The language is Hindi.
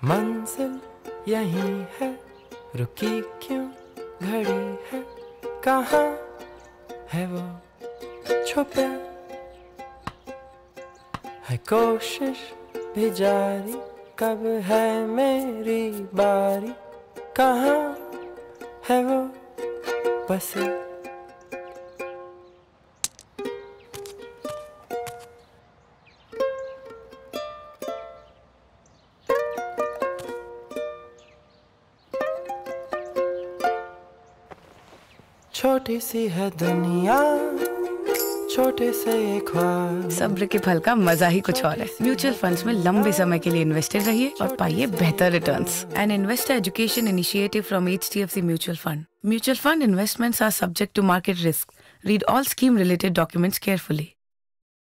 मंजिल यही है, रुकी क्यों घड़ी है, कहाँ है वो छुपे, है कोशिश भी जारी, कब है मेरी बारी, कहाँ है वो बसे। छोटी सी है दुनिया, छोटे से ये ख्वाब। सब्र के फल का मजा ही कुछ और है। म्यूचुअल फंड्स में लंबे समय के लिए इन्वेस्टेड रहिए और पाइए बेहतर returns. An investor education initiative from HDFC mutual fund. Mutual fund investments are subject to market risk. Read all scheme related documents carefully.